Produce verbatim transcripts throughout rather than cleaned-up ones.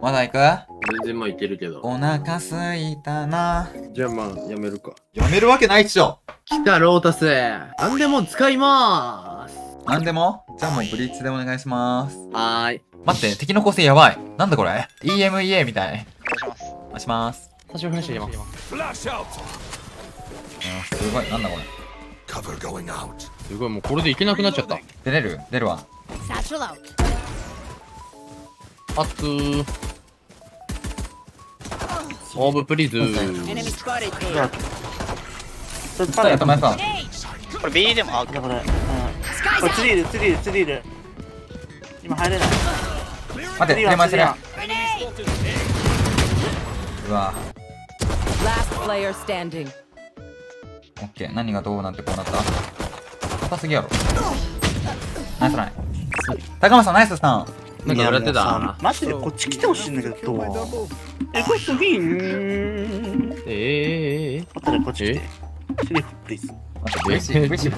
まだ行く？ 全然まあいけるけど。 お腹すいたな。 じゃあまあ、やめるか。 やめるわけないっしょ。 来た、ロータス。なんでも使いまーす。 なんでも？じゃあもうブリッジでお願いします。 はーい。 待って、敵の構成やばい。なんだこれ ?イーエムイーエー みたい。 お願いします。 お願いします。 最初フラッシュ入れます。 うん、すごい。なんだこれ。 すごい、もうこれでいけなくなっちゃった。 出れる？出るわ。 あっつー。オーブプリーズー。 ちょっとやっと前さん。 これ B でもあこれこれ、うん、これツリールツリールツリール今入れない。 待って、手前する。うわ。 Last player standing. オッケー。何がどうなんてこうなった？硬すぎやろ。ナイスライン。高間さん、ナイスさん。 なんか笑ってた。 マジでこっち来てほしいんだけど、どう？え、これすぎん。 ええええ。 あとでこっち来て。シリフプリーズ。 待って、V シー、V シー。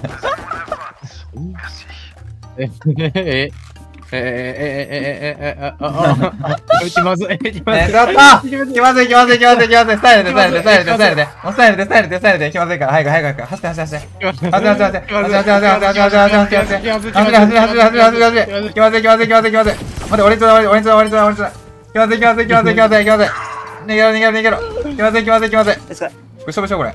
ええええええええええああ気まずい気まずい。 ちょっと気まずい気まずい気まずい気まずい。スタイルでスタイルでスタイルでスタイルで。もうスタイルでスタイルでスタイルで気まずいから早く早く早く走って走って走って。走って走って走って走って走って走って走って走って走って走って走って。走って走って走って走って走って。気まずい気まずい気まずい気まずい。待って、俺つだ俺つだ俺つだ俺つだ。気まずい気まずい気まずい気まずい気まずい。逃げろ逃げろ逃げろ。気まずい気まずい気まずい。ぶしょぶしょこれ。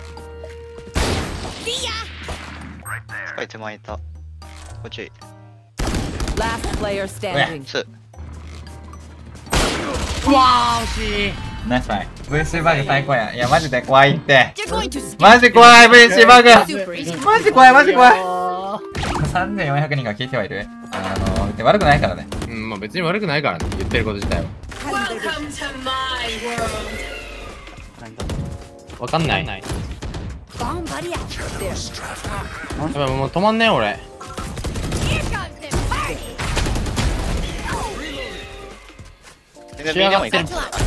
これ手前いた。こっち。 Last player standing. ツー。 うわー惜しい。 ナイスファイ。ブイシー バグ最高や。いやマジで怖いって。マジ怖い ブイシー バグ。マジ怖いマジ怖い。さんぜんよんひゃくにんが聞いてはいる。あの悪くないからね。 うん、まあ別に悪くないからね、言ってること自体は。わかんない。やばい、もう止まんねえ俺。 B でもいいか。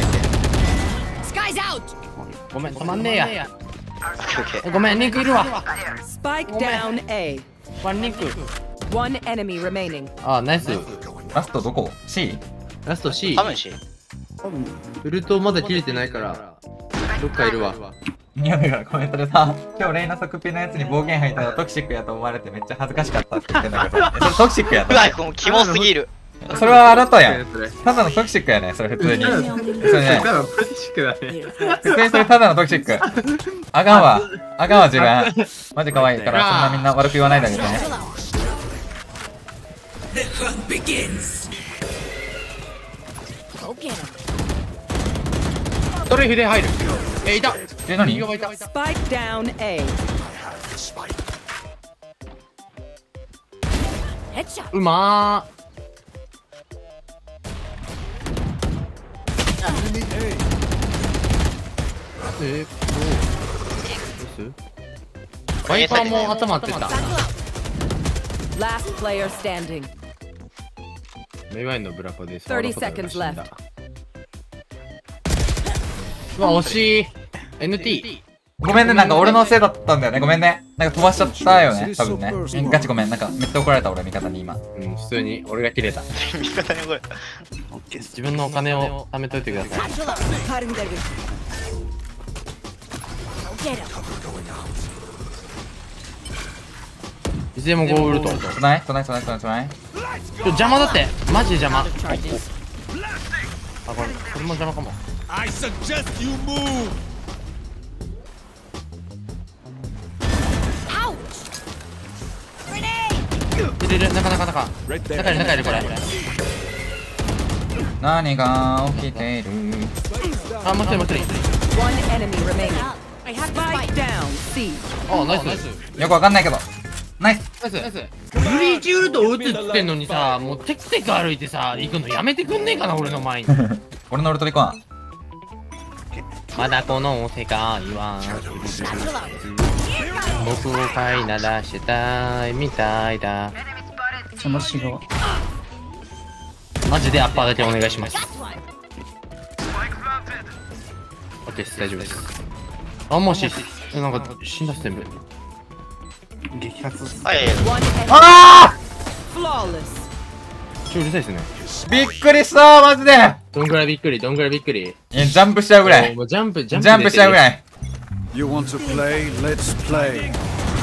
ごめん、止まんねえや。 オッケーオッケー。 ごめん、肉いるわ。 Spike down A. ワン肉。 One enemy remaining. あ、ナイス。 ラストどこ ?C？ ラスト C。 多分 C。 ウルトまだ切れてないから、どっかいるわ。 ニャメがコメントでさ、今日レイナソクピのやつに暴言吐いたらトキシックやと思われてめっちゃ恥ずかしかったって言ってんだけど、それトキシックやった。 うわ、もうキモすぎる。 それはあなたやん。ただのトキシックやね、それ普通に。それね、 ただのトキシックだね。 普通にそれただのトキシック。あかんわ。あかんわ自分。マジ可愛いからそんなみんな悪く言わないであげてね。 それ筆入る。え、いた。 え、何？ Spike down A. うまー。えー、どうす？ワイパーも頭当てた。 Last player standing. メガネのブラコで thirty seconds left. うわ、惜しい。エヌティー。 ごめんね、なんか俺のせいだったんだよね。ごめんね。なんか飛ばしちゃったよね、多分ね。ガチごめん。なんかめっちゃ怒られた俺味方に今。 うん、普通に俺が切れた。 味方にこれ。 自分のお金を貯めといてください。いつでもゴールド。 つないつないつないつないつない。 ちょ、邪魔だって。マジで邪魔。あ、これ、これも邪魔かも。 I suggest you move. いるいる、なかなかなか。中に中いるこれ。 何が起きている？ あ、もう一人もう一人。 One enemy remaining. Spike down C. あ、ナイス。 よくわかんないけど。ナイス。 ナイス。ブリーチウルト打つっつってんのにさ、もうテクテク歩いてさ、行くのやめてくんねえかな、俺の前に。 俺のウルトリコン。 まだこの世界は僕を飼いならしたいみたいだ。 その死後マジでアッパーだけお願いします。オッケーです、大丈夫です。あ、もうし、え、なんか死んだっす全部。 激発。 はい。 ああ Flawless. ちょ、うるさいですね。 びっくりしたマジでどんぐらいびっくり、どんぐらいびっくり。 いや、ジャンプしちゃうぐらい。 もうジャンプ、ジャンプ。 ジャンプしちゃうぐらい。 You want to play? Let's play.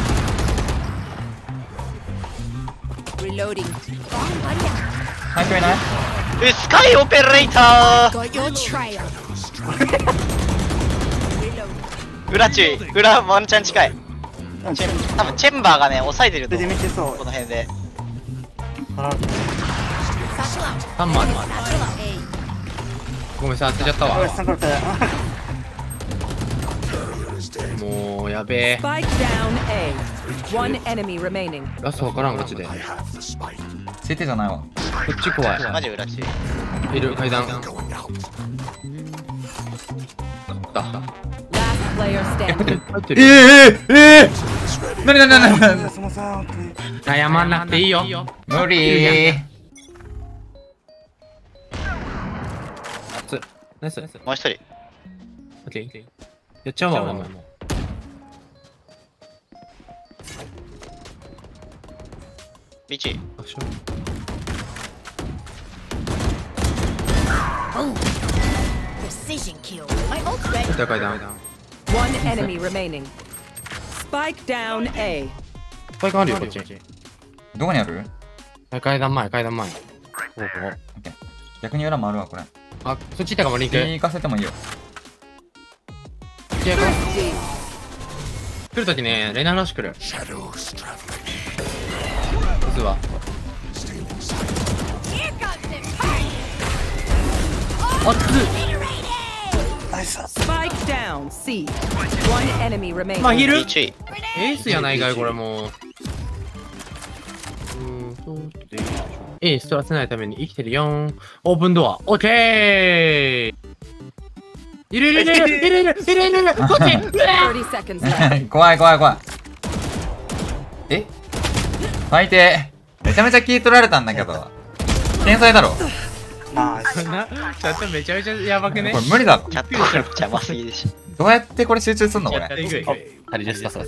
Reloading. 最強いない？ え、スカイオペレータ Got your trail. ー裏注意、裏ワンチャン近い。チェン多分チェンバーがね、抑えてるとで思う。 見てそうこの辺で。 ハンマーの。ごめんさ、当てちゃったわ。 さんから来たもう、やべえ。 Spike down A. One enemy remaining. ラストわからん、こっちで。こシーティー じゃないわ。 っち怖い。 マジ裏注意。 いる、階段。だ。 Last player standing. 入ってえる。 えええなになになになにそのさ悩まなくていいよ。 無理ー。 ナイス。 もう一人。 オッケー。やっちゃうわ、俺も。 ビチ。 あ、しょ。 Precision kill. My ult ready. 階段、階段。 One enemy remaining. Spike down A. スパイクあるよ、こっち。 どこにある？ 階段前、階段前。 逆に裏もあるわ、これ。 あ、そっち行ったかも、リンク。 行かせてもいいよ。 来るときね、レナらしくる。実は。あっつ。 Spike down C. One enemy remaining. まあ、ヒル。 ビチ。 エースやないかい、これもう。うーん、そうで。エース取らせないために生きてるよん。オープンドア。オッケー。いるいるいるいるいるいるいるいるいるこっち。 thirty seconds left. 怖い怖い怖い。え？最低。めちゃめちゃ聞い取られたんだけど。天才だろ。 ナイスちょっとめちゃめちゃやばくねこ。れ無理だろ。 チャット邪魔すぎでしょ。 どうやってこれ集中すんのこれ。 ハリジェスタスだ。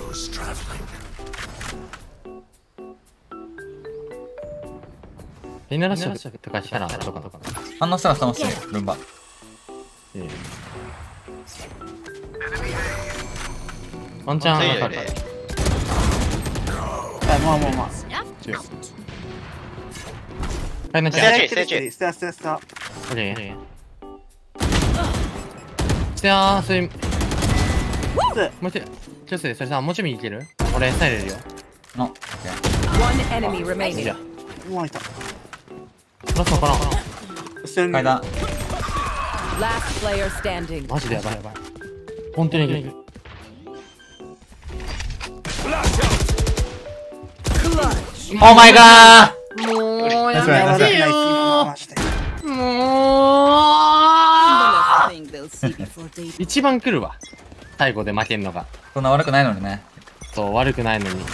レナラッシュとかしたらとかとか。 反応したら楽しいよ、ルンバ。 ワンチャンわかる。 あまあまあまあはい、なっちゃう。 ステア注意、ステア注意。 スタスタスタオッケー。ステアそれもう一人。ちょっとそれさ、もうちょい右いける？俺スタイルいるよ。 の、オッケー。 One enemy いい remaining. じゃん。 うわいたラストかな。 階段。 Last player standing. マジでやばいやばい。本当にいる。 オーマイガもうやめてよマジでもう一番来るわ。最後で負けんのが。 ー。そんな悪くないのにね。 そう、悪くないのに。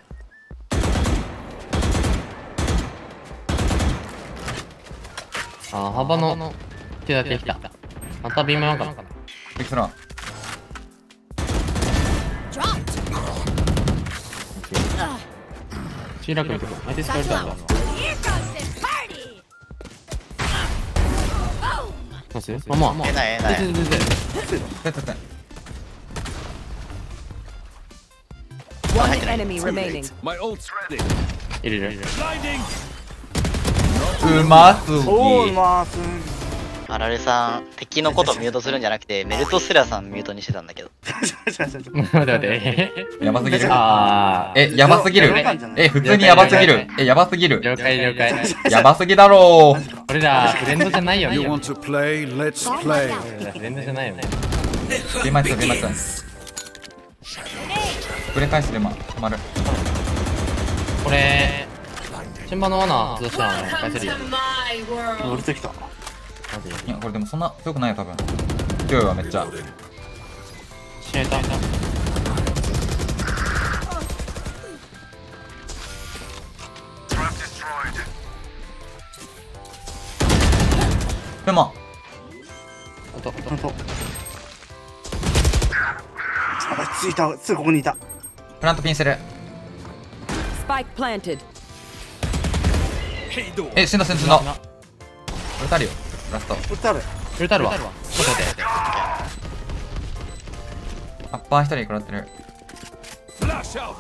あー、幅の手だけ来た。また微妙かな。 びっくりするわ。 シーラックのとこ。相手スカイルだろ。どうする？あ、まあ。 えないえない。 全然全然。 ててて。 One enemy remaining. My ult's ready. いるいるいる。 Blinding. うますぎ。 おーまあすんあられさん、敵のことミュートするんじゃなくて、メルトスラさんミュートにしてたんだけど。 待って待って。 やばすぎる。 あー。 え、やばすぎる。え、普通にやばすぎる。え、やばすぎる。 了解了解。 やばすぎだろう。 俺らフレンドじゃないよ。 You want to play? Let's play. 俺らフレンドじゃないよね。 出ました出ました。ぶれ返すでま、止まる。 これ、チェンバーの罠外したら返せるよ。 乗れてきたいや、これでもそんな強くないよ、多分。強いわ、めっちゃ。 試合た。 でも、 あと、 ほんとあついたすぐここにいたプラントピンしてる。 Spike planted. え、死んだ死んだ死んだ。俺たるよ。 ラスト。 ウルタル。 ウルタルは。待って待って。 アッパー一人食らってる。 Flash out.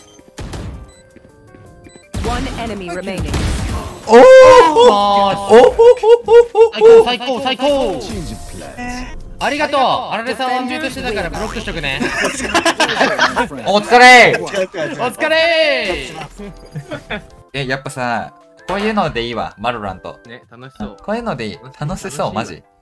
One enemy remaining. おおあおお最高最高最高。ありがとう。あられさんはミュートしてたからブロックしとくね。 お疲れ違う違う違う。 お疲れえ、やっぱさ、こういうのでいいわ、マロラント。 ー。ね、楽しそう。 こういうのでいい。楽しそう、マジ。